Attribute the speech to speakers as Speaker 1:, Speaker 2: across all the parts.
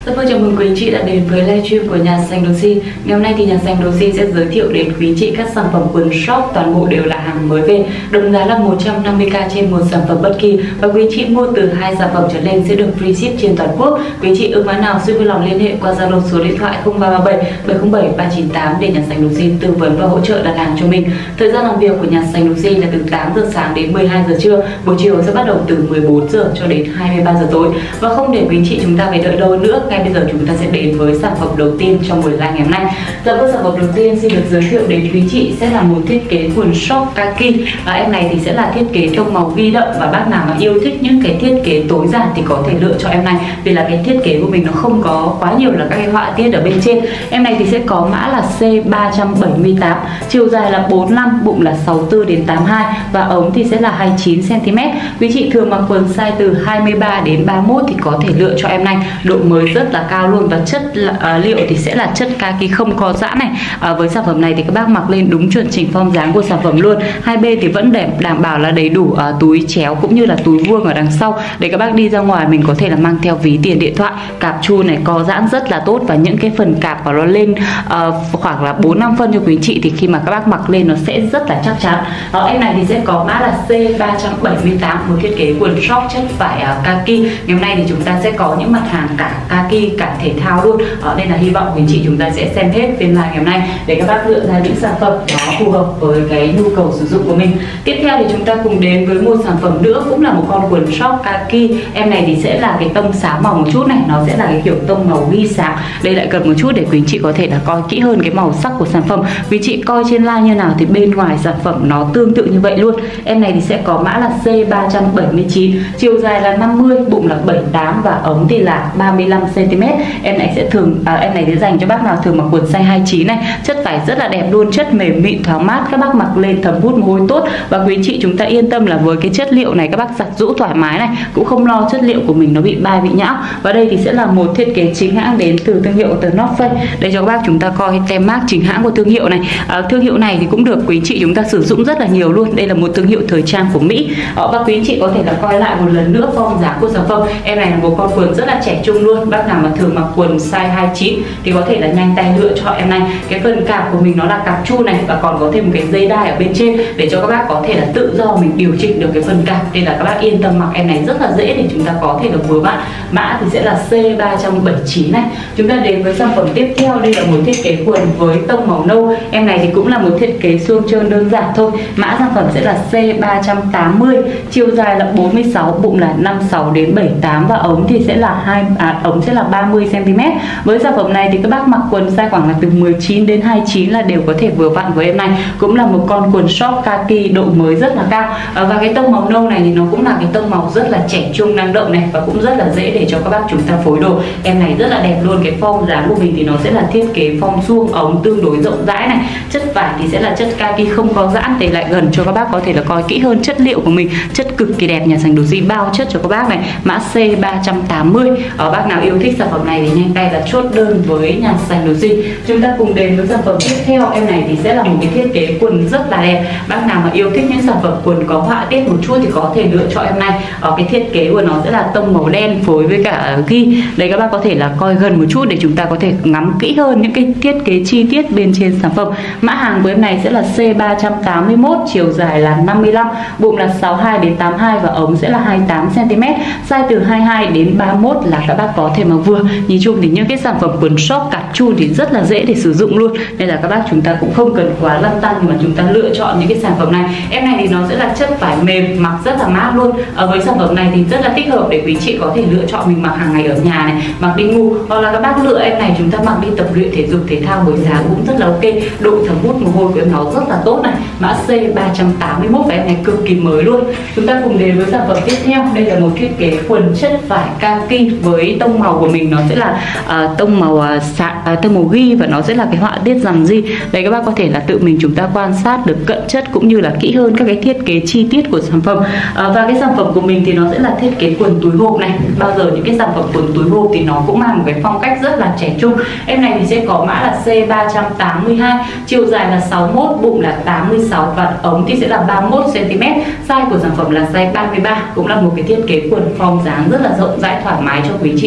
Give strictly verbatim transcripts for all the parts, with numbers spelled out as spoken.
Speaker 1: Rất vui chào mừng quý anh chị đã đến với livestream của nhà sành Doji. Ngày hôm nay thì nhà sành Doji sẽ giới thiệu đến quý anh chị các sản phẩm quần short, toàn bộ đều là hàng mới về, đồng giá là một trăm năm mươi k trên một sản phẩm bất kỳ, và quý anh chị mua từ hai sản phẩm trở lên sẽ được free ship trên toàn quốc. Quý anh chị ưng mã nào xin vui lòng liên hệ qua Zalo số điện thoại không ba ba bảy bảy không bảy ba chín tám để nhà sành Doji tư vấn và hỗ trợ đặt hàng cho mình. Thời gian làm việc của nhà sành Doji là từ tám giờ sáng đến mười hai giờ trưa, buổi chiều sẽ bắt đầu từ mười bốn giờ cho đến hai mươi ba giờ tối. Và không để quý anh chị chúng ta phải đợi lâu nữa, ngay bây giờ chúng ta sẽ đến với sản phẩm đầu tiên trong buổi live ngày hôm nay. Dạ vâng, sản phẩm đầu tiên xin được giới thiệu đến quý chị sẽ là một thiết kế quần short kaki. Và em này thì sẽ là thiết kế tông màu ghi đậm, và bác nào mà yêu thích những cái thiết kế tối giản thì có thể lựa cho em này, vì là cái thiết kế của mình nó không có quá nhiều là các cái họa tiết ở bên trên. Em này thì sẽ có mã là C ba trăm bảy mươi tám, chiều dài là bốn mươi lăm, bụng là sáu mươi tư đến tám mươi hai và ống thì sẽ là hai mươi chín xăng ti mét. Quý chị thường mặc quần size từ hai mươi ba đến ba mươi mốt thì có thể lựa cho em này. Độ mới rất là cao luôn, và chất uh, liệu thì sẽ là chất kaki không có giãn này. Uh, với sản phẩm này thì các bác mặc lên đúng chuẩn chỉnh form dáng của sản phẩm luôn. Hai bên thì vẫn để đảm bảo là đầy đủ uh, túi chéo cũng như là túi vuông ở đằng sau để các bác đi ra ngoài mình có thể là mang theo ví tiền điện thoại. Cạp chu này co giãn rất là tốt, và những cái phần cạp của nó lên uh, khoảng là bốn năm phân cho quý chị thì khi mà các bác mặc lên nó sẽ rất là chắc chắn. Uh, em này thì sẽ có mã là C ba trăm bảy mươi tám, một thiết kế quần short chất vải uh, kaki. Ngày hôm nay thì chúng ta sẽ có những mặt hàng cả kaki cả thể thao luôn, ở đây là hy vọng quý chị chúng ta sẽ xem hết phiên live ngày hôm nay để các bác lựa ra những sản phẩm nó phù hợp với cái nhu cầu sử dụng của mình. Tiếp theo thì chúng ta cùng đến với một sản phẩm nữa, cũng là một con quần short kaki. Em này thì sẽ là cái tông xám màu một chút này, nó sẽ là cái kiểu tông màu ghi sáng. Đây lại gần một chút để quý chị có thể là coi kỹ hơn cái màu sắc của sản phẩm. Quý chị coi trên live như nào thì bên ngoài sản phẩm nó tương tự như vậy luôn. Em này thì sẽ có mã là C ba trăm bảy mươi chín, chiều dài là năm mươi, bụng là bảy mươi tám và ống thì là ba mươi lăm xăng ti mét. Em này sẽ thường à, em này sẽ dành cho bác nào thường mặc quần size hai mươi chín này. Chất vải rất là đẹp luôn, chất mềm mịn thoáng mát, các bác mặc lên thấm hút mồ hôi tốt, và quý chị chúng ta yên tâm là với cái chất liệu này các bác giặt giũ thoải mái này, cũng không lo chất liệu của mình nó bị bay bị nhão. Và đây thì sẽ là một thiết kế chính hãng đến từ thương hiệu từ North Face. Đây cho các bác chúng ta coi tem mác chính hãng của thương hiệu này. À, thương hiệu này thì cũng được quý chị chúng ta sử dụng rất là nhiều luôn. Đây là một thương hiệu thời trang của Mỹ. À, và quý chị có thể là coi lại một lần nữa form dáng của sản phẩm. Em này là một con quần rất là trẻ trung luôn. Bác nào mà thường mặc quần size hai mươi chín thì có thể là nhanh tay lựa cho em này. Cái phần cạp của mình nó là cạp chu này, và còn có thêm một cái dây đai ở bên trên để cho các bác có thể là tự do mình điều chỉnh được cái phần cạp. Nên là các bác yên tâm mặc em này rất là dễ để chúng ta có thể được vừa vặn. Mã thì sẽ là C ba trăm bảy mươi chín này. Chúng ta đến với sản phẩm tiếp theo. Đây là một thiết kế quần với tông màu nâu. Em này thì cũng là một thiết kế suông trơn đơn giản thôi. Mã sản phẩm sẽ là C ba trăm tám mươi, chiều dài là bốn mươi sáu, bụng là năm mươi sáu đến bảy mươi tám và ống thì sẽ là hai à, ống sẽ là ba mươi xăng ti mét. Với sản phẩm này thì các bác mặc quần size khoảng là từ mười chín đến hai mươi chín là đều có thể vừa vặn với em này. Cũng là một con quần short kaki, độ mới rất là cao, à, và cái tông màu nâu này thì nó cũng là cái tông màu rất là trẻ trung năng động này, và cũng rất là dễ để cho các bác chúng ta phối đồ. Em này rất là đẹp luôn. Cái form dáng của mình thì nó sẽ là thiết kế form suông, ống tương đối rộng rãi này. Chất vải thì sẽ là chất kaki không có giãn, để lại gần cho các bác có thể là coi kỹ hơn chất liệu của mình. Chất cực kỳ đẹp, nhà sành Doji bao chất cho các bác này. Mã C ba trăm tám mươi. Ở bác nào yêu thích sản phẩm này thì nhanh tay là chốt đơn với nhà sành Doji. Chúng ta cùng đến với sản phẩm tiếp theo. Em này thì sẽ là một cái thiết kế quần rất là đẹp. Bác nào mà yêu thích những sản phẩm quần có họa tiết một chút thì có thể lựa cho em này. Ở cái thiết kế của nó sẽ là tông màu đen phối với cả ghi. Đây các bác có thể là coi gần một chút để chúng ta có thể ngắm kỹ hơn những cái thiết kế chi tiết bên trên sản phẩm. Mã hàng của em này sẽ là C ba trăm tám mươi mốt, chiều dài là năm mươi lăm, bụng là sáu mươi hai đến tám mươi hai và ống sẽ là hai mươi tám xăng ti mét. Size từ hai mươi hai đến ba mươi mốt là các bác có thể mặc vừa. Nhìn chung thì những cái sản phẩm quần short cạp chu thì rất là dễ để sử dụng luôn, nên là các bác chúng ta cũng không cần quá lăn tăn mà chúng ta lựa chọn những cái sản phẩm này. Em này thì nó sẽ là chất vải mềm, mặc rất là mát luôn. Ở với sản phẩm này thì rất là thích hợp để quý chị có thể lựa chọn mình mặc hàng ngày ở nhà này, mặc đi ngủ, hoặc là các bác lựa em này chúng ta mặc đi tập luyện thể dục thể thao buổi sáng cũng rất là ok. Độ thấm hút mồ hôi của em nó rất là tốt này. Mã C ba trăm tám mươi mốt và em này cực kỳ mới luôn. Chúng ta cùng đến với sản phẩm tiếp theo. Đây là một thiết kế quần chất vải kaki với tông màu của mình nó sẽ là uh, tông màu uh, sạ, uh, tông màu ghi, và nó sẽ là cái họa tiết rằm ri. Đây các bác có thể là tự mình chúng ta quan sát được cận chất cũng như là kỹ hơn các cái thiết kế chi tiết của sản phẩm. À, và cái sản phẩm của mình thì nó sẽ là thiết kế quần túi hộp này. Bao giờ những cái sản phẩm quần túi hộp thì nó cũng mang một cái phong cách rất là trẻ trung. Em này thì sẽ có mã là C ba trăm tám mươi hai, chiều dài là sáu mươi mốt, bụng là tám mươi sáu và ống thì sẽ là ba mươi mốt xăng ti mét. Size của sản phẩm là size ba mươi ba, cũng là một cái thiết kế quần form dáng rất là rộng rãi thoải mái cho quý chị chúng ta lựa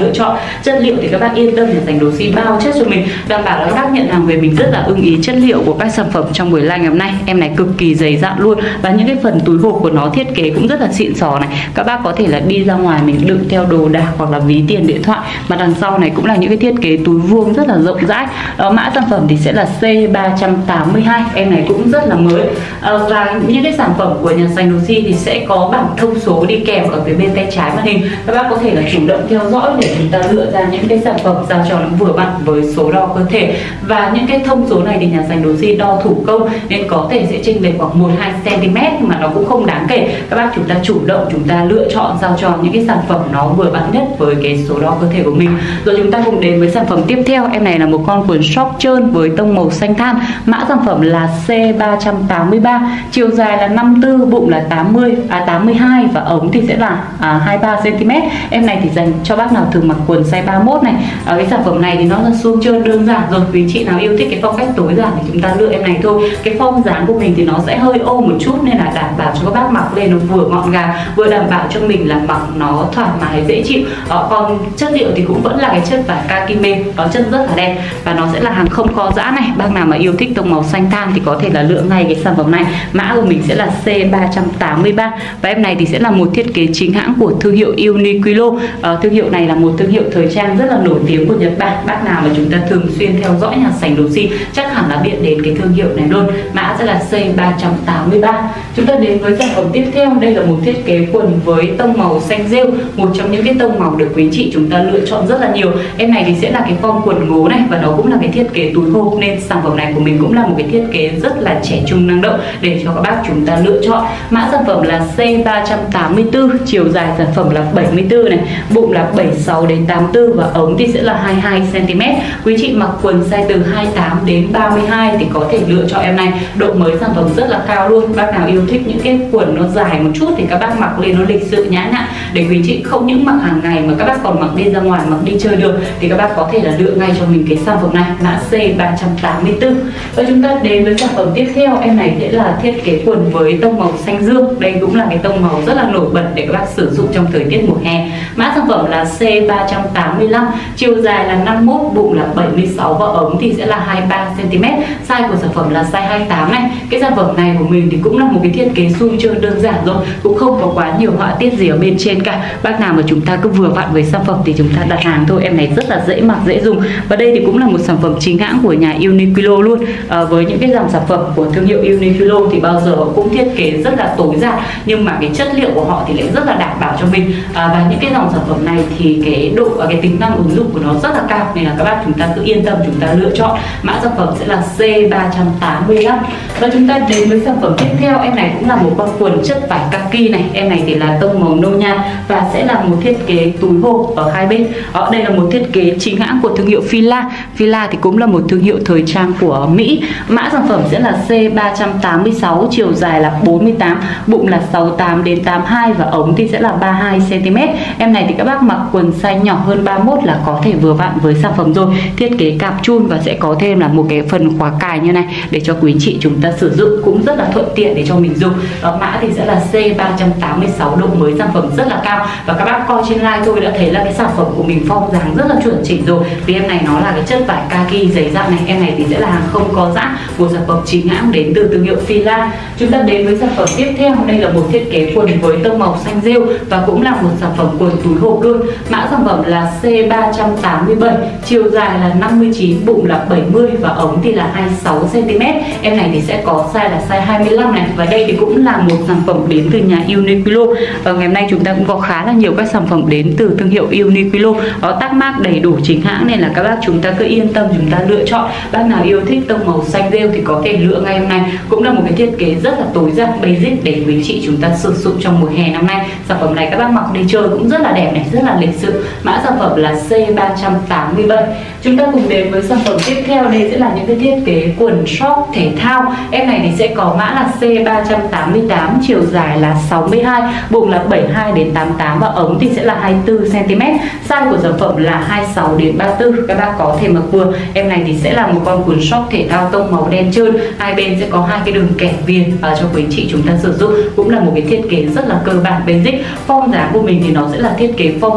Speaker 1: lựa chọn. Chất liệu thì các bác yên tâm để dành đồ si bao chất cho mình, đảm bảo là các bác nhận hàng về mình rất là ưng ý chất liệu của các sản phẩm trong buổi live ngày hôm nay. Em này cực kỳ dày dặn luôn, và những cái phần túi hộp của nó thiết kế cũng rất là xịn sò này. Các bác có thể là đi ra ngoài mình đựng theo đồ đạc hoặc là ví tiền điện thoại. Mà đằng sau này cũng là những cái thiết kế túi vuông rất là rộng rãi. Đó, mã sản phẩm thì sẽ là C ba trăm tám mươi hai, em này cũng rất là mới. À, và những cái sản phẩm của nhà sành đồ si thì sẽ có bảng thông số đi kèm ở phía bên tay trái màn hình. Các bác có thể là chủ động theo dõi để chúng ta lựa ra những cái sản phẩm sao cho nó vừa vặn với số đo cơ thể. Và những cái thông số này thì nhà sành đồ si đo thủ công nên có thể sẽ chênh lệch khoảng một hai xăng ti mét, mà nó cũng không đáng kể. Các bác chúng ta chủ động chúng ta lựa chọn sao cho những cái sản phẩm nó vừa vặn nhất với cái số đo cơ thể của mình. Rồi chúng ta cùng đến với sản phẩm tiếp theo. Em này là một con quần short trơn với tông màu xanh than. Mã sản phẩm là C ba trăm tám mươi ba, chiều dài là năm mươi tư, bụng là tám mươi à tám mươi hai và ống thì sẽ là à, hai mươi ba xăng ti mét. Em này thì dành cho bác nào thường mặc quần size ba mươi mốt này. À, cái sản phẩm này thì nó là suông trơn đơn giản rồi. Quý chị nào yêu thích cái phong cách tối giản thì chúng ta lựa em này thôi. Cái form dáng của mình thì nó sẽ hơi ôm một chút nên là đảm bảo cho các bác mặc lên nó vừa gọn gàng, vừa đảm bảo cho mình là mặc nó thoải mái dễ chịu. Đó, còn chất liệu thì cũng vẫn là cái chất vải kaki mềm, đó chất rất là đẹp và nó sẽ là hàng không co giãn này. Bác nào mà yêu thích tông màu xanh than thì có thể là lựa ngay cái sản phẩm này. Mã của mình sẽ là C ba trăm tám mươi ba và em này thì sẽ là một thiết kế chính hãng của thương hiệu Uniqlo. À, thương hiệu này là một thương hiệu thời trang rất là nổi tiếng của Nhật Bản. Bác nào mà chúng ta thường xuyên theo dõi nhà sành đồ si chắc hẳn là biết đến cái thương hiệu này luôn. Mã sẽ là C ba trăm tám mươi ba. Chúng ta đến với sản phẩm tiếp theo. Đây là một thiết kế quần với tông màu xanh rêu, một trong những cái tông màu được quý chị chúng ta lựa chọn rất là nhiều. Em này thì sẽ là cái form quần ngố này và nó cũng là cái thiết kế túi hộp, nên sản phẩm này của mình cũng là một cái thiết kế rất là trẻ trung năng động để cho các bác chúng ta lựa chọn. Mã sản phẩm là C ba trăm tám mươi tư, chiều dài sản phẩm là bảy mươi tư này, bụng là bảy mươi sáu đến tám mươi tư và ống thì sẽ là hai mươi hai xăng ti mét. Quý chị mặc quần size từ hai mươi tám đến ba mươi hai thì có thể lựa chọn em này. Độ mới sản phẩm rất là cao luôn. Bác nào yêu thích những cái quần nó dài một chút thì các bác mặc lên nó lịch sự nhã nhặn, để quý chị không những mặc hàng ngày mà các bác còn mặc đi ra ngoài, mặc đi chơi được thì các bác có thể là lựa ngay cho mình cái sản phẩm này. Mã C ba trăm tám mươi tư. Và chúng ta đến với sản phẩm tiếp theo. Em này sẽ là thiết kế quần với tông màu xanh dương. Đây cũng là cái tông màu rất là nổi bật để các bác sử dụng trong thời tiết mùa hè. Mã sản phẩm là C ba trăm tám mươi lăm, chiều dài là năm mươi mốt, bụng là bảy mươi sáu và ống thì sẽ là hai mươi ba xăng ti mét. Size của sản phẩm là size hai mươi tám này. Cái sản phẩm này của mình thì cũng là một cái thiết kế suông trơn đơn giản rồi, cũng không có quá nhiều họa tiết gì ở bên trên cả. Bác nào mà chúng ta cứ vừa vặn với sản phẩm thì chúng ta đặt hàng thôi. Em này rất là dễ mặc dễ dùng và đây thì cũng là một sản phẩm chính hãng của nhà Uniqlo luôn. À, với những cái dòng sản phẩm của thương hiệu Uniqlo thì bao giờ cũng thiết kế rất là tối giản, nhưng mà cái chất liệu của họ thì lại rất là đảm bảo cho mình. À, và những cái dòng sản phẩm này thì cái độ và cái tính năng ứng dụng của nó rất là cao, nên là các bác chúng ta cứ yên tâm chúng ta lựa chọn. Mã sản phẩm sẽ là C ba trăm tám mươi lăm. Và chúng ta đến với sản phẩm tiếp theo. Em này cũng là một con quần chất vải kaki này. Em này thì là tông màu nâu nhạt và sẽ là một thiết kế túi hộp ở hai bên. Đó, đây là một thiết kế chính hãng của thương hiệu Fila. Fila thì cũng là một thương hiệu thời trang của Mỹ. Mã sản phẩm sẽ là C ba trăm tám mươi sáu, chiều dài là bốn mươi tám, bụng là sáu mươi tám đến tám mươi hai và ống thì sẽ là ba mươi hai xăng ti mét. Em này thì các bác mặc quần size nhỏ hơn ba mươi mốt là có thể vừa vặn với sản phẩm rồi. Thiết kế cạp chun và sẽ có thêm là một cái phần khóa cài như này để cho quý chị chúng ta sử dụng cũng rất là thuận tiện để cho mình dùng. Đó, mã thì sẽ là C ba trăm tám mươi sáu, độ mới sản phẩm rất là cao và các bác coi trên live thôi đã thấy là cái sản phẩm của mình form dáng rất là chuẩn chỉnh rồi. Vì em này nó là cái chất vải kaki dày dặn này. Em này thì sẽ là hàng không có giãn, một sản phẩm chính hãng đến từ thương hiệu Fila. Chúng ta đến với sản phẩm tiếp theo. Đây là một thiết kế quần với tông màu xanh rêu và cũng là một sản phẩm quần túi hộp luôn. Mã sản phẩm là C ba trăm tám mươi bảy, chiều dài là năm mươi chín, bụng là bảy mươi và ống thì là hai mươi sáu xăng ti mét. Em này thì sẽ có size là size hai mươi lăm này và đây thì cũng là một sản phẩm đến từ nhà Uniqlo. Và ngày hôm nay chúng ta cũng có khá là nhiều các sản phẩm đến từ thương hiệu Uniqlo, có tác mác đầy đủ chính hãng nên là các bác chúng ta cứ yên tâm chúng ta lựa chọn. Bác nào yêu thích tông màu xanh rêu thì có thể lựa ngay hôm nay. Cũng là một cái thiết kế rất là tối giản basic để quý chị chúng ta sử dụng trong mùa hè năm nay. Sản phẩm này các bác mặc đi chơi cũng rất là đẹp này, rất là lịch sự. Mã sản phẩm là C ba trăm tám mươi bảy. Chúng ta cùng đến với sản phẩm tiếp theo. Đây sẽ là những cái thiết kế quần short thể thao. Em này thì sẽ có mã là C ba trăm tám mươi tám, chiều dài là sáu mươi hai, bụng là bảy mươi hai đến tám mươi tám và ống thì sẽ là hai mươi tư xăng ti mét. Size của sản phẩm là hai mươi sáu đến ba mươi tư. Các bác có thể mặc vừa. Em này thì sẽ là một con quần short thể thao tông màu đen trơn, hai bên sẽ có hai cái đường kẻ viền à, cho quý chị chúng ta sử dụng. Cũng là một cái thiết kế rất là cơ bản basic. Form dáng của mình thì nó sẽ là thiết kế form suông hơn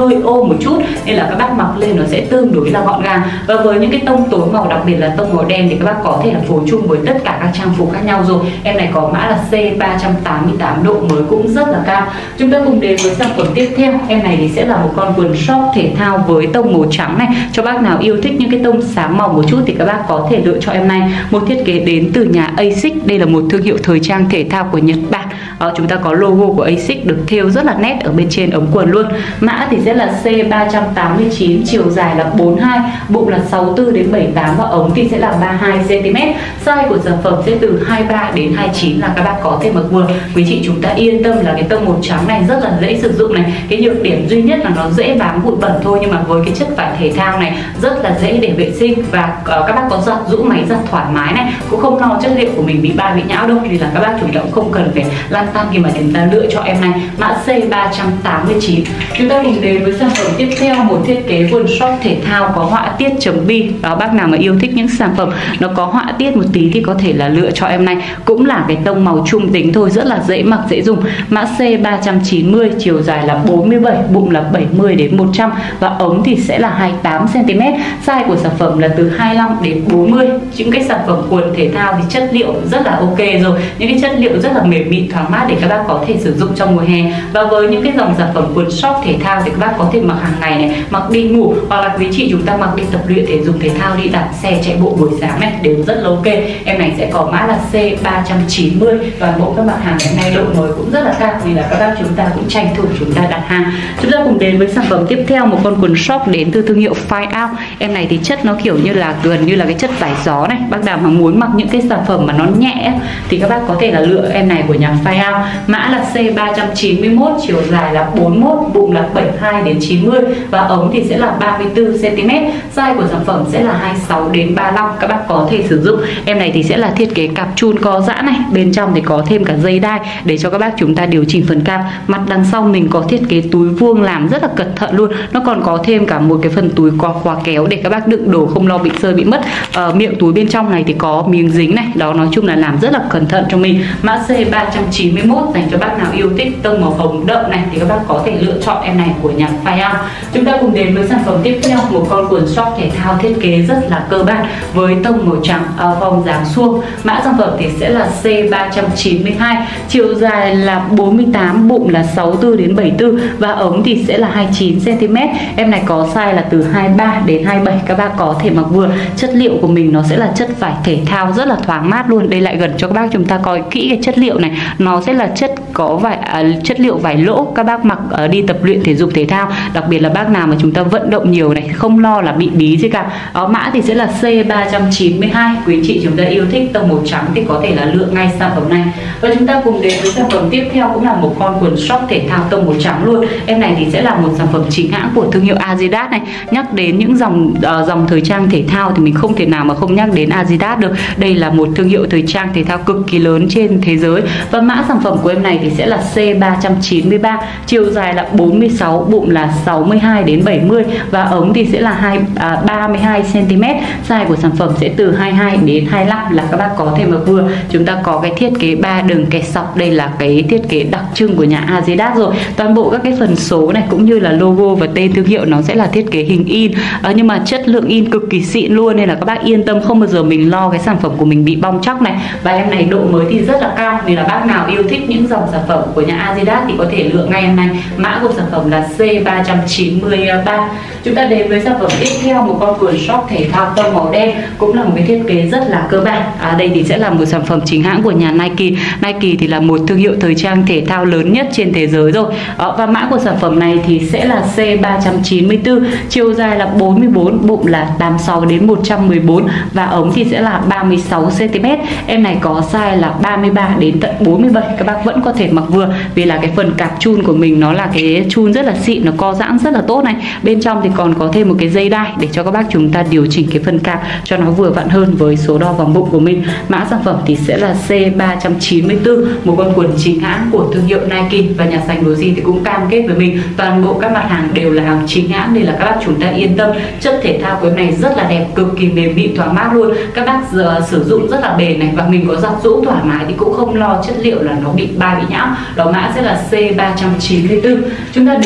Speaker 1: hơi ôm một chút nên là các bác mặc lên nó sẽ tương đối là gọn gàng. Và với những cái tông tối màu, đặc biệt là tông màu đen thì các bác có thể là phối chung với tất cả các trang phục khác nhau rồi. Em này có mã là C ba trăm tám mươi tám, độ mới cũng rất là cao. Chúng ta cùng đến với sản phẩm tiếp theo. Em này thì sẽ là một con quần short thể thao với tông màu trắng này. Cho bác nào yêu thích những cái tông sáng màu một chút thì các bác có thể lựa chọn em này. Một thiết kế đến từ nhà Asics. Đây là một thương hiệu thời trang thể thao của Nhật Bản. Đó, chúng ta có logo của Asics được thêu rất là nét ở bên trên ống quần luôn. Mã thì sẽ là C ba trăm tám mươi chín, chiều dài là bốn mươi hai, bụng là sáu mươi tư đến bảy mươi tám và ống thì sẽ là ba mươi hai xăng ti mét. Size của sản phẩm sẽ từ hai mươi ba đến hai mươi chín là các bác có thể mặc vừa. Quý chị chúng ta yên tâm là cái tông màu trắng này rất là dễ sử dụng này. Cái nhược điểm duy nhất là nó dễ bám bụi bẩn thôi, nhưng mà với cái chất vải thể thao này rất là dễ để vệ sinh và uh, các bác có giặt rũ máy giặt thoải mái này, cũng không lo chất liệu của mình bị ba bị nhão đâu, thì là các bác chúng ta cũng không cần phải lăn tăn khi mà chúng ta lựa chọn em này. Mã C ba trăm tám mươi chín. Chúng ta cùng đến với sản phẩm tiếp theo, một thiết kế quần short thể thao có họa tiết chấm bi. Đó, bác nào mà yêu thích những sản phẩm nó có họa tiết một tí thì có thể là lựa chọn em này. Cũng là cái tông màu trung tính thôi, rất là dễ mặc dễ dùng. Mã C ba trăm chín mươi, chiều dài là bốn mươi bảy, bụng là bảy mươi đến một trăm và ống thì sẽ là hai mươi tám xăng ti mét. Size của sản phẩm là từ hai mươi lăm đến bốn mươi. Những cái sản phẩm quần thể thao thì chất liệu rất là ok rồi, những cái chất liệu rất là mềm mịn thoáng mát để các bác có thể sử dụng trong mùa hè. Và với những cái dòng sản phẩm quần short thể thao thì các bác có thể mặc hàng ngày này, mặc đi ngủ, hoặc là quý chị chúng ta mặc đi tập luyện thể dục thể thao, đi đạp xe chạy bộ buổi sáng này đều rất là ok. Em này sẽ có mã là C ba trăm chín mươi. Toàn bộ các mặt hàng hiện nay độ mới cũng rất là cao nên là các bác chúng ta cũng tranh thủ chúng ta đặt hàng. Chúng ta cùng đến với sản phẩm tiếp theo, một con quần short đến từ thương hiệu Fire Out. Em này thì chất nó kiểu như là gần như là cái chất vải gió này. Bác nào mà muốn mặc những cái sản phẩm mà nó nhẹ thì các bác có thể là lựa em này của nhà Fire Out. Mã là C ba trăm chín mươi mốt, chiều dài là bốn mươi mốt, bụng là bảy mươi hai đến chín mươi và ống thì sẽ là ba mươi tư xăng ti mét. Size của sản phẩm sẽ là hai mươi sáu đến ba mươi lăm. Các bác có thể sử dụng. Em này thì sẽ là thiết kế cạp chun co giãn này, bên trong thì có thêm cả dây đai để cho các bác chúng ta điều chỉnh phần cạp. Mặt đằng sau mình có thiết kế túi vuông làm rất là cẩn thận luôn. Nó còn có thêm cả một cái phần túi có khóa kéo để các bác đựng đồ không lo bị rơi bị mất. Ờ, miệng túi bên trong này thì có miếng dính này. Đó, nói chung là làm rất là cẩn thận cho mình. Mã C ba trăm chín mươi mốt dành cho bác nào yêu thích tông màu hồng đậm này thì các bác có thể lựa chọn em này của nhà Fire Out. Chúng ta cùng đến với sản phẩm tiếp theo, một con quần short thể thao thiết kế rất là cơ bản với tông màu trắng, vòng dáng suông. Mã sản phẩm thì sẽ là C ba trăm chín mươi hai, chiều dài là bốn mươi tám, bụng là sáu mươi tư đến bảy mươi tư và ống thì sẽ là hai mươi chín xăng ti mét. Em này có size là từ hai mươi ba đến hai mươi bảy, các bác có thể mặc vừa. Chất liệu của mình nó sẽ là chất vải thể thao rất là thoáng mát luôn. Đây lại gần cho các bác chúng ta coi kỹ cái chất liệu này, nó sẽ là chất có vải à, chất liệu vải lỗ. Các bác mặc uh, đi tập luyện thể dục thể thao, đặc biệt là bác nào mà chúng ta vận động nhiều này, không lo là bị bí gì cả. Đó, mã thì sẽ là C ba trăm chín mươi hai. Quý chị chúng ta yêu thích tông màu trắng thì có thể là lựa ngay sản phẩm này. Và chúng ta cùng đến với sản phẩm tiếp theo, cũng là một con quần short thể thao tông màu trắng luôn. Em này thì sẽ là một sản phẩm chính hãng của thương hiệu Adidas này. Nhắc đến những dòng uh, dòng thời trang thể thao thì mình không thể nào mà không nhắc đến Adidas được. Đây là một thương hiệu thời trang thể thao cực kỳ lớn trên thế giới. Và mã sản phẩm của em này thì sẽ là C ba trăm chín mươi ba, chiều dài là bốn mươi sáu, bụng là sáu mươi hai đến bảy mươi và ống thì sẽ là hai, à, ba mươi hai xăng ti mét. Size của sản phẩm sẽ từ hai mươi hai đến hai mươi lăm là các bác có thể mặc vừa. Chúng ta có cái thiết kế ba đường kẹt sọc, đây là cái thiết kế đặc trưng của nhà Adidas rồi. Toàn bộ các cái phần số này cũng như là logo và tên thương hiệu nó sẽ là thiết kế hình in, à, nhưng mà chất lượng in cực kỳ xịn luôn, nên là các bác yên tâm, không bao giờ mình lo cái sản phẩm của mình bị bong chóc này. Và em này độ mới thì rất là cao, nên là bác nào yêu thích những dòng sản phẩm của nhà Adidas thì có thể lựa ngay em này. Mã của sản phẩm là C ba trăm chín mươi ba. Chúng ta đến với sản phẩm tiếp theo, một con quần short thể thao tông màu đen, cũng là một cái thiết kế rất là cơ bản. À, đây thì sẽ là một sản phẩm chính hãng của nhà Nike. Nike thì là một thương hiệu thời trang thể thao lớn nhất trên thế giới rồi. Đó, và mã của sản phẩm này thì sẽ là C ba trăm chín mươi tư, chiều dài là bốn mươi bốn, bụng là tám mươi sáu đến một trăm mười bốn và ống thì sẽ là ba mươi sáu xăng ti mét. Em này có size là ba mươi ba đến tận bốn mươi bảy, các bác vẫn có thể mặc vừa vì là cái phần cạp chun của mình nó là cái chun rất là xịn, nó co giãn rất là tốt này. Bên trong thì còn có thêm một cái dây đai để cho các bác chúng ta điều chỉnh cái phần cạp cho nó vừa vặn hơn với số đo vòng bụng của mình. Mã sản phẩm thì sẽ là C ba trăm chín mươi tư, một con quần chính hãng của thương hiệu Nike, và nhà sành đồ gì thì cũng cam kết với mình toàn bộ các mặt hàng đều là hàng chính hãng, nên là các bác chúng ta yên tâm. Chất thể thao của em này rất là đẹp, cực kỳ mềm mịn thoáng mát luôn. Các bác giờ sử dụng rất là bền này, và mình có giặt rũ thoải mái thì cũng không lo chất liệu là nó bị bay bị nhão. Đó, mã sẽ là C ba trăm chín mươi tư. Chúng ta đến với sản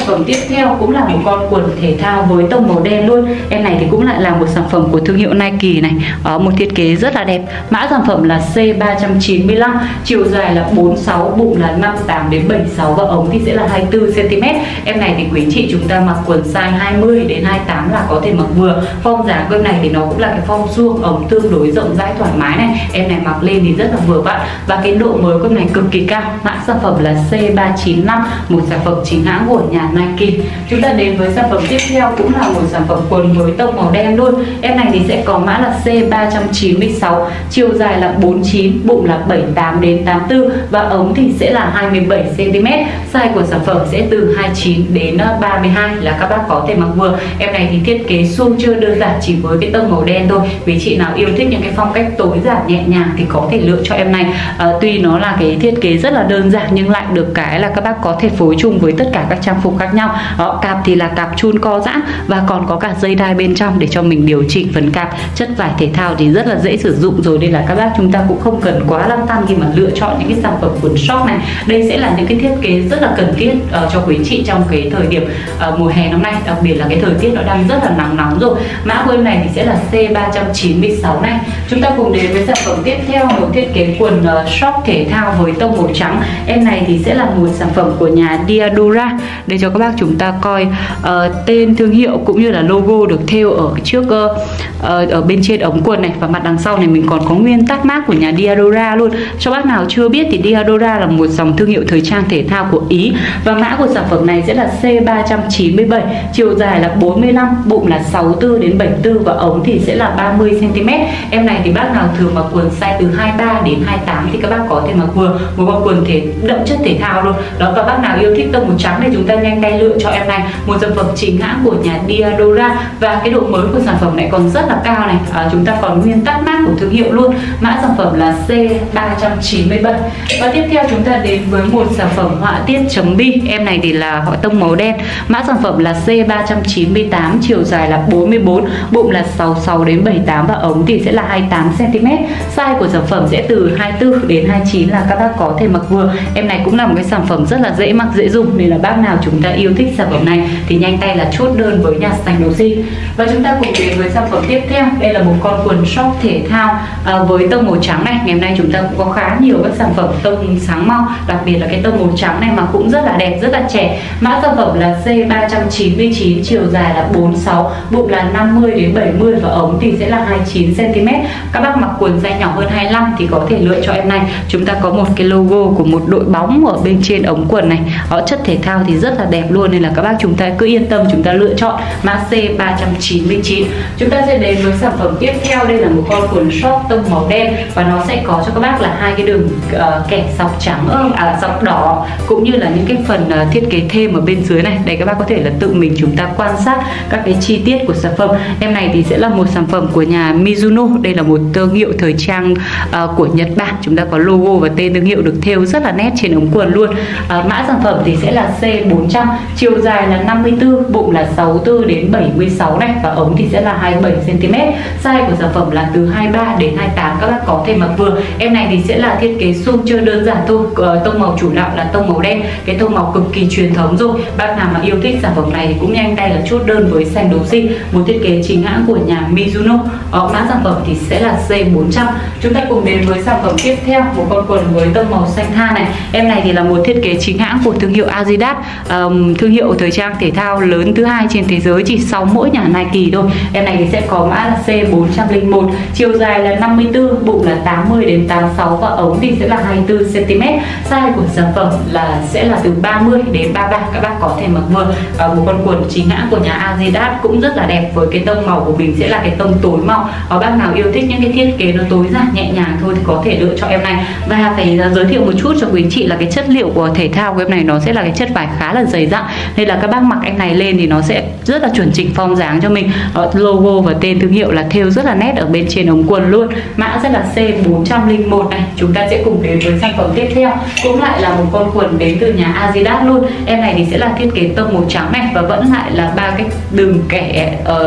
Speaker 1: phẩm tiếp theo cũng là một con quần thể thao với tông màu đen luôn. Em này thì cũng lại là một sản phẩm của thương hiệu Nike này. Đó, một thiết kế rất là đẹp. Mã sản phẩm là C ba trăm chín mươi lăm, chiều dài là bốn mươi sáu, bụng là năm mươi tám đến bảy mươi sáu và ống thì sẽ là hai mươi tư xăng ti mét. Em này thì quý anh chị chúng ta mặc quần size hai mươi đến hai mươi tám là có thể mặc vừa. Form dáng của em này thì nó cũng là cái form suông, ống tương đối rộng rãi thoải mái này. Em này mặc lên thì rất là vừa vặn và cái độ mới của em này cực kỳ cao. Mã sản phẩm là C ba chín năm, một sản phẩm chính hãng của nhà Nike. Chúng ta đến với sản phẩm tiếp theo cũng là một sản phẩm quần với tông màu đen luôn. Em này thì sẽ có mã là C ba trăm chín mươi sáu, chiều dài là bốn mươi chín, bụng là bảy mươi tám đến tám mươi tư và ống thì sẽ là hai mươi bảy xăng ti mét. Size của sản phẩm sẽ từ hai mươi chín đến ba mươi hai là các bác có thể mặc vừa. Em này thì thiết kế suông chưa đơn giản chỉ với cái tông màu đen thôi. Vì chị nào yêu thích những cái phong cách tối giản nhẹ nhàng thì có thể lựa cho em này. À, tuy nó là cái thiết kế rất là đơn giản nhưng lại được cái là các bác có thể phối chung với tất cả các trang phục khác nhau. Đó, cạp thì là cạp chun co giãn và còn có cả dây đai bên trong để cho mình điều chỉnh phần cạp. Chất vải thể thao thì rất là dễ sử dụng rồi nên là các bác chúng ta cũng không cần quá lăn tăn khi mà lựa chọn những cái sản phẩm quần short này. Đây sẽ là những cái thiết kế rất là cần thiết uh, cho quý anh chị trong cái thời điểm uh, mùa hè năm nay, đặc biệt là cái thời tiết nó đang rất là nắng nóng rồi. Mã của em này thì sẽ là C ba trăm chín mươi sáu này. Chúng ta cùng đến với sản phẩm tiếp theo, một thiết kế quần uh, short thể thao với tông màu trắng. Em này thì sẽ là một sản phẩm của nhà Diadora. Để cho các bác chúng ta coi uh, tên thương hiệu cũng như là logo được thêu ở trước uh, uh, ở bên trên ống quần này, và mặt đằng sau này mình còn có nguyên tag mác của nhà Diadora luôn. Cho bác nào chưa biết thì Diadora là một dòng thương hiệu thời trang thể thao của Ý và mã của sản phẩm này sẽ là C ba trăm chín mươi bảy, chiều dài là bốn mươi lăm, bụng là sáu mươi tư đến bảy mươi tư và ống thì sẽ là ba mươi xăng ti mét. Em này thì bác nào thường mặc quần size từ hai mươi ba đến hai mươi tám thì các bác có thể mặc vừa, một con quần thể đậm chất thể thao luôn. Đó, và bác nào yêu thích tông màu trắng thì chúng ta nhanh tay lựa cho em này, một sản phẩm chính hãng của nhà Diadora và cái độ mới của sản phẩm này còn rất là cao này. À, chúng ta còn nguyên tag mác của thương hiệu luôn. Mã sản phẩm là C ba trăm chín mươi bảy. Và tiếp theo chúng ta đến với một sản phẩm họa tiết chấm bi. Em này thì là họa tông màu đen. Mã sản phẩm là C ba trăm chín mươi tám, chiều dài là bốn mươi bốn, bụng là sáu mươi sáu đến bảy mươi tám và ống thì sẽ là hai mươi tám xăng ti mét. Size của sản phẩm sẽ từ hai mươi tư đến hai mươi chín là các bác có thể mặc vừa. Em này cũng là một cái sản phẩm rất là dễ mặc dễ dùng nên là bác nào chúng ta yêu thích sản phẩm này thì nhanh tay là chốt đơn với nhà Sành Đồ Si. Và chúng ta cùng đến với sản phẩm tiếp theo. Đây là một con quần short thể thao à, với tông màu trắng này. Ngày hôm nay chúng ta cũng có khá nhiều các sản phẩm tông sáng mau, đặc biệt là cái tông màu trắng này mà cũng rất là đẹp, rất là trẻ. Mã sản phẩm là C ba trăm chín mươi chín, chiều dài là bốn mươi sáu, bụng là năm mươi đến bảy mươi và ống thì sẽ là hai mươi chín xăng ti mét. Các bác mặc quần size nhỏ hơn hai mươi lăm thì có thể lựa cho em này. Chúng ta có một cái logo của một đội bóng ở bên trên ống quần này. Đó, chất thể thao thì rất là đẹp luôn nên là các bác chúng ta cứ yên tâm chúng ta lựa chọn mã C ba trăm chín mươi chín. Chúng ta sẽ đến với sản phẩm tiếp theo. Đây là một con quần short tông màu đen và nó sẽ có cho các bác là hai cái đường uh, kẻ dọc trắng à, dọc đỏ cũng như là những cái phần uh, thiết kế thêm ở bên dưới này. Đây các bác có thể là tự mình chúng ta quan sát các cái chi tiết của sản phẩm. Em này thì sẽ là một sản phẩm của nhà Mizuno. Đây là một thương hiệu thời trang uh, của Nhật Bản. Chúng ta có logo và tên thương hiệu được thêu rất là nét trên ống quần luôn. Uh, mã sản phẩm thì sẽ là C bốn trăm, chiều dài là năm mươi tư, bụng là sáu mươi tư đến bảy mươi sáu này và ống thì sẽ là hai mươi bảy xăng ti mét. Size của sản phẩm là từ hai mươi ba đến hai mươi tám, các bác có thể mặc vừa. Em này thì sẽ là thiết kế suông chưa đơn giản thôi. Uh, tông màu chủ đạo là tông màu đen, cái tông màu cực kỳ truyền thống rồi. Bác nào mà yêu thích sản phẩm này thì cũng nhanh tay là chốt đơn với Sành Đồ Si, một thiết kế chính hãng của nhà Mizuno. Uh, mã sản phẩm thì sẽ là C bốn trăm. Chúng ta cùng đến với sản phẩm tiếp theo, một con quần với tông màu xanh than này. Em này thì là một thiết kế chính hãng của thương hiệu Adidas, um, thương hiệu thời trang thể thao lớn thứ hai trên thế giới chỉ sau mỗi nhà Nike thôi. Em này thì sẽ có mã là C bốn trăm lẻ một, chiều dài là năm mươi tư, bụng là tám mươi đến tám mươi sáu và ống thì sẽ là hai mươi tư xăng ti mét. Size của sản phẩm là sẽ là từ ba mươi đến ba mươi ba, các bác có thể mặc vừa. À, một con quần chính hãng của nhà Adidas cũng rất là đẹp với cái tông màu của mình sẽ là cái tông tối màu. Ở bác nào yêu thích những cái thiết kế nó tối giản nhẹ nhàng thôi thì có thể lựa cho em này. Và phải giới thiệu một chút cho quý anh chị là cái chất liệu của thể thao của em này nó sẽ là cái chất vải khá là dày dặn nên là các bác mặc em này lên thì nó sẽ rất là chuẩn chỉnh form dáng cho mình. Ở logo và tên thương hiệu là thêu rất là nét ở bên trên ống quần luôn. Mã sẽ là C bốn trăm lẻ một này. Chúng ta sẽ cùng đến với sản phẩm tiếp theo, cũng lại là một con quần đến từ nhà Adidas luôn. Em này thì sẽ là thiết kế tông màu trắng này và vẫn lại là ba cái đường kẻ uh,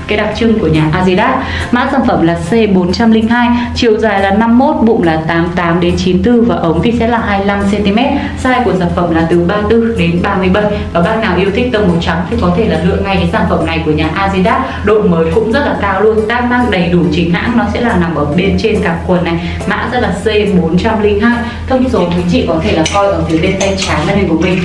Speaker 1: cái đặc trưng của nhà Adidas. Mã sản phẩm là C bốn không hai, chiều dài là năm mươi mốt, bụng là tám mươi tám đến chín mươi tư và ống thì sẽ là hai mươi lăm xăng ti mét. Size của sản phẩm là từ ba mươi tư đến ba mươi bảy. Và bác nào yêu thích tông màu trắng thì có thể là lựa ngay cái sản phẩm này của nhà Adidas. Độ mới cũng rất là cao luôn, tag mang đầy đủ chính hãng, nó sẽ là nằm ở bên trên cặp quần này. Mã sẽ là C bốn không hai. Thông số quý chị có thể là coi ở phía bên tay trái màn hình của mình.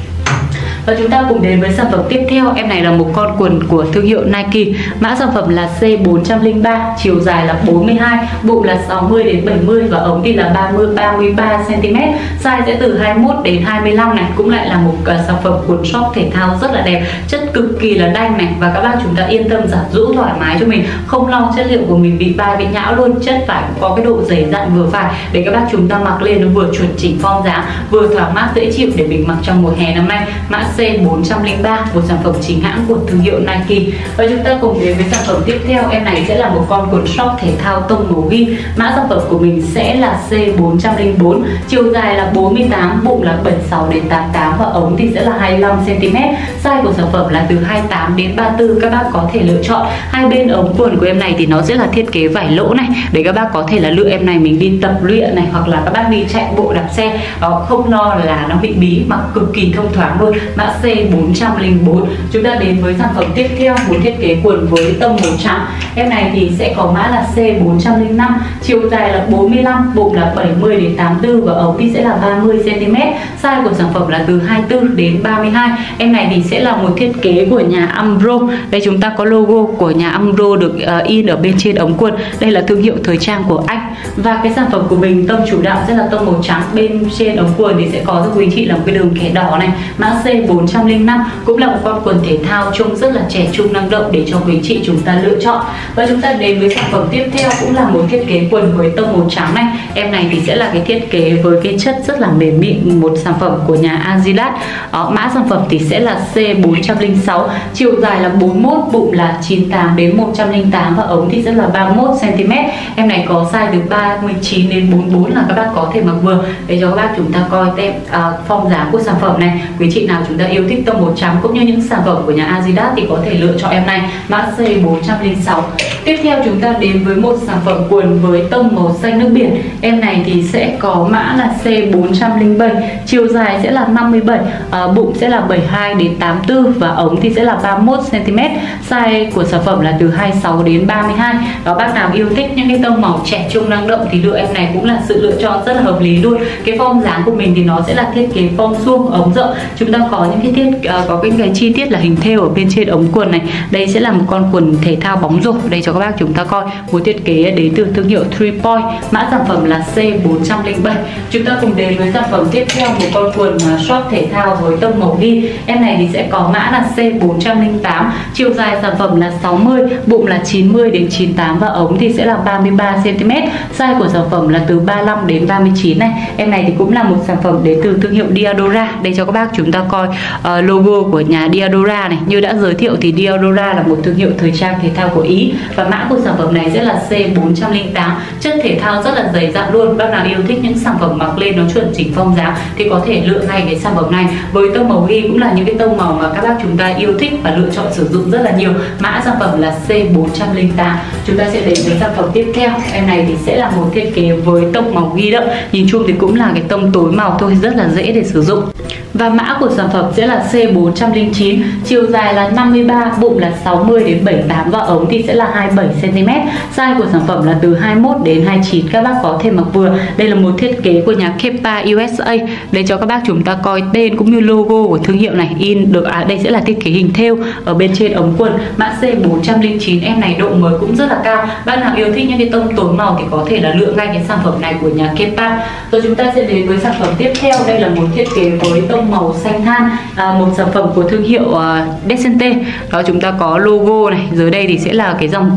Speaker 1: Và chúng ta cùng đến với sản phẩm tiếp theo. Em này là một con quần của thương hiệu Nike. Mã sản phẩm là C bốn không ba, chiều dài là bốn mươi hai, bụng là sáu mươi đến bảy mươi và ống thì là ba mươi ba mươi ba xăng ti mét. Size sẽ từ hai mươi mốt đến hai mươi lăm này. Cũng lại là một uh, sản phẩm quần short thể thao rất là đẹp, chất cực kỳ là đanh này, và các bác chúng ta yên tâm giặt rũ thoải mái cho mình, không lo chất liệu của mình bị vai bị nhão luôn. Chất vải cũng có cái độ dày dặn vừa phải để các bác chúng ta mặc lên nó vừa chuẩn chỉnh form dáng, vừa thoáng mát dễ chịu để mình mặc trong mùa hè năm nay. Mã C bốn không ba, một sản phẩm chính hãng của thương hiệu Nike. Và chúng ta cùng đến với sản phẩm tiếp theo. Em này sẽ là một con quần short thể thao tông màu ghi. Mã sản phẩm của mình sẽ là C bốn không bốn, chiều dài là bốn mươi tám, bụng là bảy mươi sáu đến tám mươi tám và ống thì sẽ là hai mươi lăm xăng ti mét. Size của sản phẩm là từ hai mươi tám đến ba mươi tư, các bác có thể lựa chọn. Hai bên ống quần của em này thì nó sẽ là thiết kế vải lỗ này, để các bác có thể là lựa em này mình đi tập luyện này, hoặc là các bác đi chạy bộ đạp xe, không lo là nó bị bí, mặc cực kỳ thông thoáng luôn. Mã C bốn không bốn. Chúng ta đến với sản phẩm tiếp theo, một thiết kế quần với tông màu trắng. Em này thì sẽ có mã là C bốn không năm, chiều dài là bốn mươi lăm, bụng là bảy mươi đến tám mươi tư và ống thì sẽ là ba mươi xăng ti mét. Size của sản phẩm là từ hai mươi tư đến ba mươi hai. Em này thì sẽ là một thiết kế của nhà Umbro. Đây chúng ta có logo của nhà Umbro được uh, in ở bên trên ống quần. Đây là thương hiệu thời trang của Anh. Và cái sản phẩm của mình tông chủ đạo sẽ là tông màu trắng, bên trên ống quần thì sẽ có cho quý chị là một cái đường kẻ đỏ này. Mã C bốn không năm cũng là một con quần thể thao trông rất là trẻ trung năng động để cho quý chị chúng ta lựa chọn. Và chúng ta đến với sản phẩm tiếp theo, cũng là một thiết kế quần với tông màu trắng này. Em này thì sẽ là cái thiết kế với cái chất rất là mềm mịn, một sản phẩm của nhà Adidas. Đó, mã sản phẩm thì sẽ là C bốn không sáu, chiều dài là bốn mươi mốt, bụng là chín mươi tám đến một trăm lẻ tám và ống thì sẽ là ba mươi mốt xăng ti mét. Em này có size từ ba mươi chín đến bốn mươi bốn, là các bác có thể mặc vừa để cho các bác chúng ta coi tem uh, form dáng của sản phẩm này. Quý chị nào chúng ta yêu thích tông màu trắng cũng như những sản phẩm của nhà Adidas thì có thể lựa chọn em này, mã C bốn không sáu. Tiếp theo chúng ta đến với một sản phẩm quần với tông màu xanh nước biển. Em này thì sẽ có mã là C bốn không bảy, chiều dài sẽ là năm mươi bảy, à, bụng sẽ là bảy mươi hai đến tám mươi tư và ống thì sẽ là ba mươi mốt xăng ti mét. Size của sản phẩm là từ hai mươi sáu đến ba mươi hai. Đó, bác nào yêu thích những cái tông màu trẻ trung năng động thì lựa em này cũng là sự lựa chọn rất là hợp lý luôn. Cái form dáng của mình thì nó sẽ là thiết kế form suông ống rộng. Chúng ta có những cái thiết uh, có cái, cái chi tiết là hình thêu ở bên trên ống quần này. Đây sẽ là một con quần thể thao bóng rổ. Đây cho các bác chúng ta coi, một thiết kế đến từ thương hiệu three point. Mã sản phẩm là C bốn không bảy. Chúng ta cùng đến với sản phẩm tiếp theo, một con quần short thể thao với tông màu ghi. Em này thì sẽ có mã là C bốn không tám, chiều dài sản phẩm là sáu mươi, bụng là chín mươi đến chín mươi tám và ống thì sẽ là ba mươi ba xăng ti mét. Size của sản phẩm là từ ba mươi lăm đến ba mươi chín này. Em này thì cũng là một sản phẩm đến từ thương hiệu Diadora. Đây cho các bác chúng ta coi uh, logo của nhà Diadora này. Như đã giới thiệu thì Diadora là một thương hiệu thời trang thể thao của Ý, và mã của sản phẩm này sẽ là C bốn không tám. Chất thể thao rất là dày dặn luôn. Bác nào yêu thích những sản phẩm mặc lên nó chuẩn chỉnh form dáng thì có thể lựa ngay cái sản phẩm này. Với tông màu ghi cũng là những cái tông màu mà các bác chúng ta yêu thích và lựa chọn sử dụng rất là nhiều. Mã sản phẩm là C bốn không tám. Chúng ta sẽ đến với sản phẩm tiếp theo. Em này thì sẽ là một thiết kế với tông màu ghi đậm. Nhìn chung thì cũng là cái tông tối màu thôi, rất là dễ để sử dụng. Và mã của sản phẩm sẽ là C bốn không chín, chiều dài là năm mươi ba, bụng là sáu mươi đến bảy mươi tám và ống thì sẽ là hai mươi bảy xăng ti mét. Size của sản phẩm là từ hai mươi mốt đến hai mươi chín, các bác có thể mặc vừa. Đây là một thiết kế của nhà Kepa u ét a. Để cho các bác chúng ta coi tên cũng như logo của thương hiệu này in được. À, đây sẽ là thiết kế hình thêu ở bên trên ống quần. Mã C bốn không chín. Em này độ mới cũng rất là cao. Bác nào yêu thích những cái tông tối màu thì có thể là lựa ngay cái sản phẩm này của nhà Kepa. Rồi chúng ta sẽ đến với sản phẩm tiếp theo. Đây là một thiết kế với tông màu xanh than, à, một sản phẩm của thương hiệu uh, Descente. Đó, chúng ta có logo này, dưới đây thì sẽ là cái dòng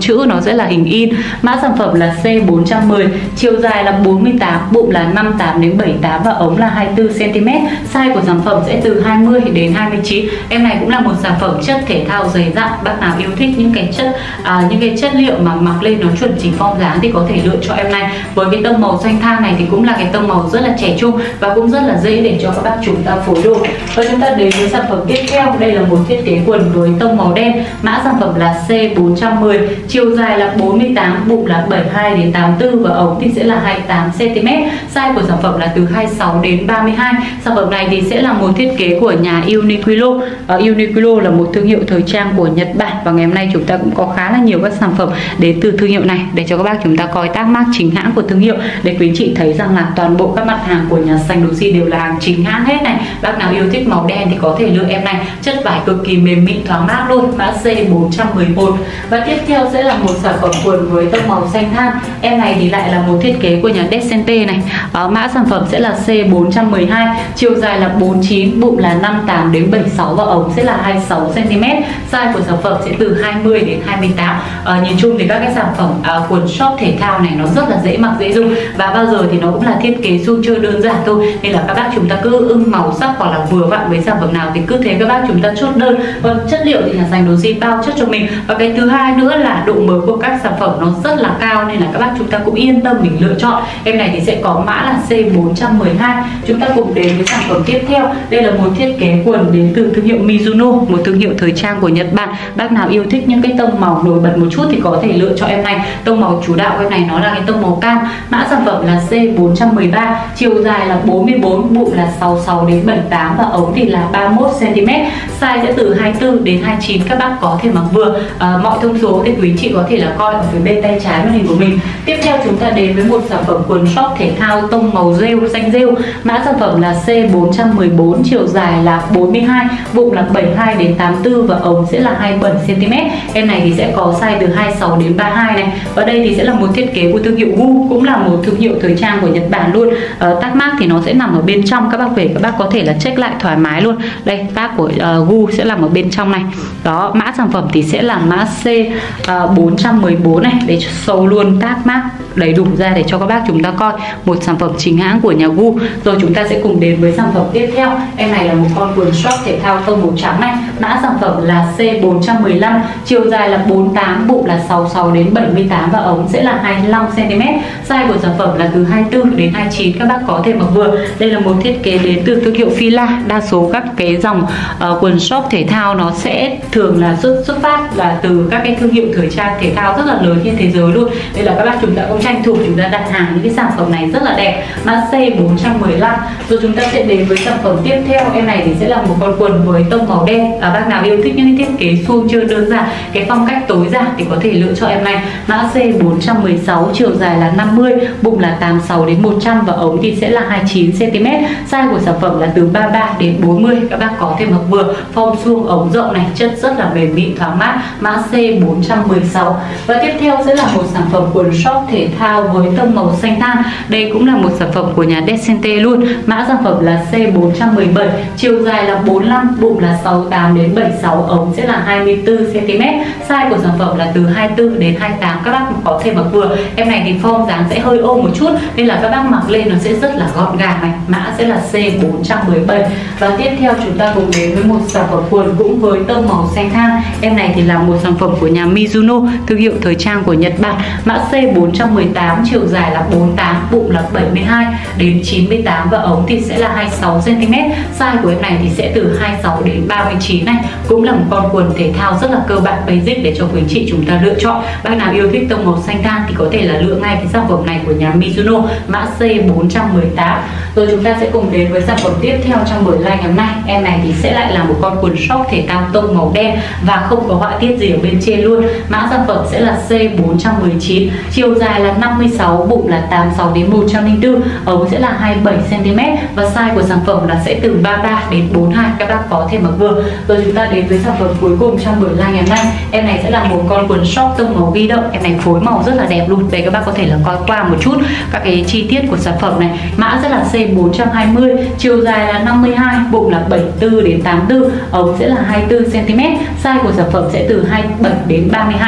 Speaker 1: chữ nó sẽ là hình in. Mã sản phẩm là C bốn trăm mười, chiều dài là bốn mươi tám, bụng là năm mươi tám đến bảy mươi tám và ống là hai mươi tư xăng ti mét. Size của sản phẩm sẽ từ hai mươi đến hai mươi chín. Em này cũng là một sản phẩm chất thể thao dày dặn. Bác nào yêu thích những cái chất à, những cái chất liệu mà mặc lên nó chuẩn chỉnh form dáng thì có thể lựa cho em này. Với cái tông màu xanh than này thì cũng là cái tông màu rất là trẻ trung và cũng rất là dễ để cho các bác chúng ta phối đồ. Và chúng ta đến với sản phẩm tiếp theo. Đây là một thiết kế quần với tông màu đen. Mã sản phẩm là C bốn trăm mười, chiều dài là bốn mươi tám, bụng là bảy mươi hai đến tám mươi tư và ống thì sẽ là hai mươi tám xăng ti mét. Size của sản phẩm là từ hai mươi sáu đến ba mươi hai. Sản phẩm này thì sẽ là một thiết kế của nhà Uniqlo. Uh, Uniqlo là một thương hiệu thời trang của Nhật Bản và ngày hôm nay chúng ta cũng có khá là nhiều các sản phẩm đến từ thương hiệu này để cho các bác chúng ta coi tác mác chính hãng của thương hiệu để quý anh chị thấy rằng là toàn bộ các mặt hàng của nhà Sành Đồ Si đều là hàng chính hãng hết này. Bác nào yêu thích màu đen thì có thể lựa em này, chất vải cực kỳ mềm mịn thoáng mát luôn. Mã C bốn trăm mười một. Và tiếp theo sẽ là một sản phẩm quần với tông màu xanh than. Em này thì lại là một thiết kế của nhà Descente này. Ở mã sản phẩm sẽ là C bốn trăm mười hai, chiều dài là bốn mươi chín, bụng là năm mươi tám đến bảy mươi sáu và ống sẽ là hai mươi sáu xăng ti mét. Size của sản phẩm sẽ từ hai mươi đến hai mươi tám. À, nhìn chung thì các cái sản phẩm à, quần short thể thao này nó rất là dễ mặc dễ dùng và bao giờ thì nó cũng là thiết kế xu chơi đơn giản thôi, nên là các bác chúng ta cứ ưng màu sắc hoặc là vừa vặn với sản phẩm nào thì cứ thế các bác chúng ta chốt đơn. Còn chất liệu thì nhà Sành Đồ Si bao chất cho mình. Và cái thứ hai nữa là độ mới của các sản phẩm nó rất là cao nên là các bác chúng ta cũng yên tâm mình lựa chọn. Em này thì sẽ có mã là C bốn trăm mười hai. Chúng ta cùng đến với sản phẩm tiếp theo. Đây là một thiết kế quần đến từ thương hiệu Mizuno, một thương hiệu thời trang của Nhật Bản. Bác nào yêu thích những cái tông màu nổi bật một chút thì có thể lựa cho em này. Tông màu chủ đạo của em này nó là cái tông màu cam. Mã sản phẩm là C bốn trăm mười ba, chiều dài là bốn mươi bốn, bụng là sáu mươi sáu đến bảy mươi tám và ống thì là ba mươi mốt xăng ti mét. Size sẽ từ hai mươi tư đến hai mươi chín, các bác có thể mặc vừa. À, mọi thông số thì quý chị có thể là coi ở phía bên tay trái màn hình của mình. Tiếp theo chúng ta đến với một sản phẩm quần short thể thao tông màu rêu, xanh rêu. Mã sản phẩm là C bốn trăm mười bốn, chiều dài là bốn mươi hai, bụng là bảy mươi hai đến tám mươi tư và ống sẽ là hai mươi bảy xăng ti mét. Em này thì sẽ có size từ hai mươi sáu đến ba mươi hai này. Và đây thì sẽ là một thiết kế của thương hiệu Gu, cũng là một thương hiệu thời trang của Nhật Bản luôn. Ờ, tag mác thì nó sẽ nằm ở bên trong, các bác về các bác có thể là check lại thoải mái luôn. Đây, tag của uh, Gu sẽ nằm ở bên trong này. Đó, mã sản phẩm thì sẽ là mã C uh, bốn trăm mười bốn này, để show luôn tag mác đầy đủ ra để cho các bác chúng ta coi một sản phẩm chính hãng của nhà Gu. Rồi chúng ta sẽ cùng đến với sản phẩm tiếp theo. Em này là một con quần short thể thao tông màu trắng này. Mã sản phẩm là C bốn trăm mười lăm, chiều dài là bốn mươi tám, bụng là sáu mươi sáu đến bảy mươi tám và ống sẽ là hai mươi lăm xăng ti mét. Size của sản phẩm là từ hai mươi tư đến hai mươi chín, các bác có thể mặc vừa. Đây là một thiết kế đến từ thương hiệu Fila. Đa số các cái dòng uh, quần short thể thao nó sẽ thường là xuất xuất phát là từ các cái thương hiệu thời trang thể thao rất là lớn trên thế giới luôn. Đây là các bác chúng ta cũng tranh thủ chúng ta đặt hàng những cái sản phẩm này rất là đẹp. Mã C bốn trăm mười lăm. Rồi chúng ta sẽ đến với sản phẩm tiếp theo. Em này thì sẽ là một con quần với tông màu đen. À, bác nào yêu thích những cái thiết kế suông chưa đơn giản, cái phong cách tối giản thì có thể lựa cho em này. Mã C bốn trăm mười sáu, chiều dài là năm mươi, bụng là tám mươi sáu đến một trăm và ống thì sẽ là hai mươi chín xăng ti mét. Size của sản phẩm là từ ba mươi ba đến bốn mươi, các bác có thể mặc vừa. Form suông ống rộng này, chất rất là mềm mịn thoáng mát. Mã C bốn trăm mười sáu. Và tiếp theo sẽ là một sản phẩm quần short thể thao với tông màu xanh than. Đây cũng là một sản phẩm của nhà Descente luôn. Mã sản phẩm là C bốn trăm mười bảy, chiều dài là bốn mươi lăm, bụng là sáu mươi tám đến bảy mươi sáu, ống sẽ là hai mươi tư xăng ti mét. Size của sản phẩm là từ hai mươi tư đến hai mươi tám, các bác có thể mặc vừa. Em này thì form dáng sẽ hơi ôm một chút nên là các bác mặc lên nó sẽ rất là gọn gàng này. Mã sẽ là C bốn trăm mười bảy. Và tiếp theo chúng ta cùng đến với một sản phẩm quần cũng với tông màu xanh than. Em này thì là một sản phẩm của nhà Mizuno, thương hiệu thời trang của Nhật Bản. Mã C bốn trăm mười tám, chiều dài là bốn mươi tám, bụng là bảy mươi hai đến chín mươi tám và ống thì sẽ là hai mươi sáu xăng ti mét. Size của em này thì sẽ từ hai mươi sáu đến ba mươi chín này. Cũng là một con quần thể thao rất là cơ bản basic để cho quý chị chúng ta lựa chọn. Bác nào yêu thích tông màu xanh than thì có thể là lựa ngay cái sản phẩm này của nhà Mizuno. Mã C bốn trăm mười tám. Rồi chúng ta sẽ cùng đến với sản phẩm tiếp theo trong buổi live ngày hôm nay. Em này thì sẽ lại là một con quần short thể thao tông màu đen và không có họa tiết gì ở bên trên luôn. Mã sản phẩm sẽ là C bốn trăm mười chín, chiều dài là năm mươi sáu, bụng là tám mươi sáu đến một trăm linh tư, ống sẽ là hai mươi bảy xăng ti mét và size của sản phẩm là sẽ từ ba mươi ba đến bốn mươi hai, các bác có thể mặc vừa. Rồi chúng ta đến với sản phẩm cuối cùng trong buổi live ngày hôm nay. Em này sẽ là một con quần short tông màu ghi động. Em này phối màu rất là đẹp luôn. Đây các bác có thể là coi qua một chút các cái chi tiết của sản phẩm này. Mã sẽ là C bốn trăm hai mươi, chiều dài là năm mươi hai, bụng là bảy mươi tư đến tám mươi tư, ống sẽ là hai mươi tư xăng ti mét. Size của sản phẩm sẽ từ hai mươi bảy đến ba mươi hai.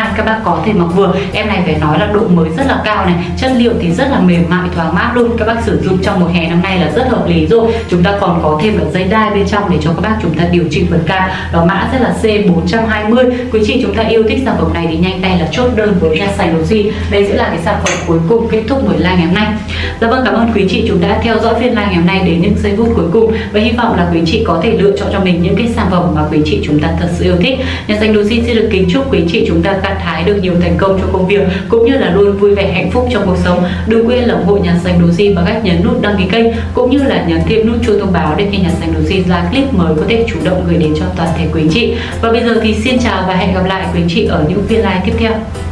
Speaker 1: hai các bác có thể mặc vừa. Em này phải nói là độ mới rất là cao này, chất liệu thì rất là mềm mại thoáng mát luôn. Các bác sử dụng trong mùa hè năm nay là rất hợp lý rồi. Chúng ta còn có thêm cả dây đai bên trong để cho các bác chúng ta điều chỉnh phần cạp. Đó mã sẽ là C bốn trăm hai mươi. Quý chị chúng ta yêu thích sản phẩm này thì nhanh tay là chốt đơn với Red Sành Lucy. Đây sẽ là cái sản phẩm cuối cùng kết thúc buổi live ngày hôm nay. Dạ vâng, cảm ơn quý chị chúng đã theo dõi phiên live ngày hôm nay đến những giây phút cuối cùng, và hy vọng là quý chị có thể lựa chọn cho mình những cái sản phẩm mà quý chị chúng ta thật sự yêu thích. Nhà Sành Lucy xin được kính chúc quý chị chúng ta gặt hái được nhiều thành công trong công việc cũng như là luôn vui vẻ hạnh phúc trong cuộc sống. Đừng quên là ủng hộ Nhà Sành Lucy bằng cách nhấn nút đăng ký kênh cũng như là nhấn thêm nút chuông thông báo để khi Nhà Sành Lucy ra clip mới có thể chủ động gửi đến cho toàn thể quý chị. Và bây giờ thì xin chào và hẹn gặp lại quý chị ở những phiên live tiếp theo.